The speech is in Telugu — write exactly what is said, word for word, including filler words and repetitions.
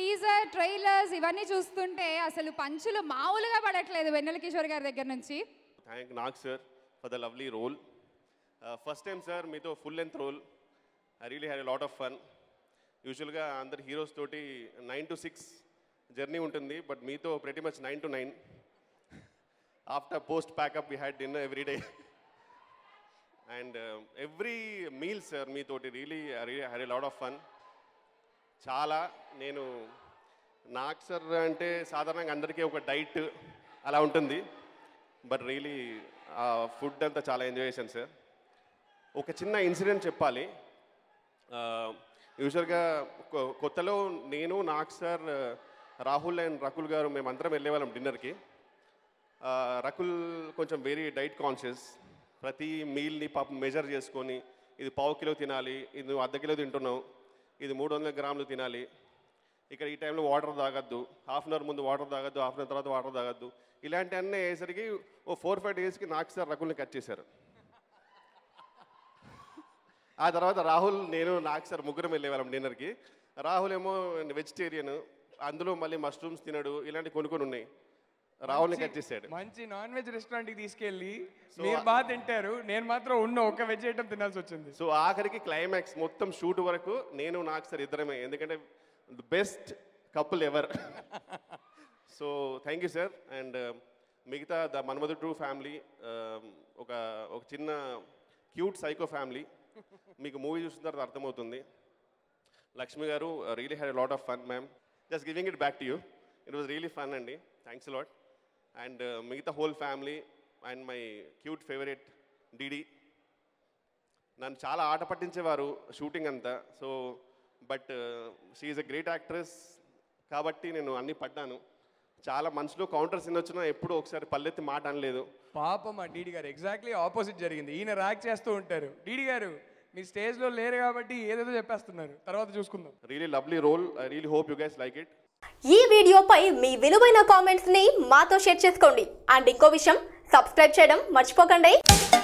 టీజర్ ట్రైలర్స్ ఇవన్నీ చూస్తుంటే అసలు పంచులు మామూలుగా పడట్లేదు వెన్నెల కిషోర్ గారి దగ్గర నుంచి. Thank Nag sir for the lovely role. First time sir మీతో full length role. I really had a lot of fun. యూజువల్గా అందరు హీరోస్ తోటి నైన్ టు సిక్స్ జర్నీ ఉంటుంది, బట్ మీతో pretty much nine to nine. After post pack up we had dinner every day and every meal sir మీతోటి really really had a lot of fun. చాలా నేను నాగ్ సార్ అంటే సాధారణంగా అందరికీ ఒక డైట్ అలా ఉంటుంది, బట్ రియలీ ఆ ఫుడ్ అంతా చాలా ఎంజాయ్ చేశాను సార్. ఒక చిన్న ఇన్సిడెంట్ చెప్పాలి. యూజువల్గా కొత్తలో నేను నాగ్ సార్ రాహుల్ అండ్ రకుల్ గారు మేమందరం వెళ్ళేవాళ్ళం డిన్నర్కి. రకుల్ కొంచెం వెరీ డైట్ కాన్షియస్. ప్రతి మీల్ని పాపం మెజర్ చేసుకొని ఇది పావు కిలో తినాలి, ఇది నువ్వు అర్ధ కిలో తింటున్నావు, ఇది మూడు వందల గ్రాములు తినాలి, ఇక్కడ ఈ టైంలో వాటర్ తాగద్దు, హాఫ్ అన్ అవర్ ముందు వాటర్ తాగద్దు, హాఫ్ అన్ అవర్ తర్వాత వాటర్ తాగద్దు, ఇలాంటివన్నీ అయ్యేసరికి ఓ ఫోర్ ఫైవ్ డేస్కి నాకు సార్ రకుల్ని కట్ చేశారు. ఆ తర్వాత రాహుల్ నేను నాకు సార్ ముగ్గురం వెళ్ళేవాళ్ళం డిన్నర్కి. రాహుల్ ఏమో వెజిటేరియన్, అందులో మళ్ళీ మష్రూమ్స్ తినడు, ఇలాంటి కొన్ని కొన్ని ఉన్నాయి. రాహుల్ని కట్ చేశాడు. మంచి నాన్ వెజ్ రెస్టారెంట్కి తీసుకెళ్ళి మీరు బాగా తింటారు, నేను మాత్రం ఉన్న ఒక వెజ్ ఐటమ్ తినాల్సి వచ్చింది. సో ఆఖరికి క్లైమాక్స్ మొత్తం షూట్ వరకు నేను నాకు సార్ ఇద్దరమే, ఎందుకంటే the best couple ever. So thank you sir. And మిగతా ద మన్మధు టూ ఫ్యామిలీ ఒక ఒక చిన్న క్యూట్ సైకో ఫ్యామిలీ. మీకు మూవీ చూసిన తర్వాత అర్థమవుతుంది. లక్ష్మి గారు really had a lot of fun ma'am. Just giving it back to you. It was really fun అండి. Thanks lot. అండ్ మిగతా whole family and my cute favourite DD నన్ను చాలా ఆట పట్టించేవారు షూటింగ్ అంతా. So but she is a great actress కాబట్టి నేను అన్నీ పడ్డాను. చాలా మనసులో కౌంటర్ సీన్ వచ్చినా ఎప్పుడూ ఒకసారి పల్లెత్తి మాట అనలేదు. పాపం మా డీడీ గారు ఎగ్జాక్ట్లీ ఆపోజిట్ జరిగింది. ఈయన ర్యాక్ చేస్తూ ఉంటారు. డీడీ గారు మీ స్టేజ్లో లేరు కాబట్టి ఏదేదో చెప్పేస్తున్నారు, తర్వాత చూసుకుందాం. Really lovely role. I really hope you guys like it. ఈ వీడియోపై మీ విలువైన కామెంట్స్ ని మాతో షేర్ చేసుకోండి. అండ్ ఇంకో విషయం, సబ్స్క్రైబ్ చేయడం మర్చిపోకండి.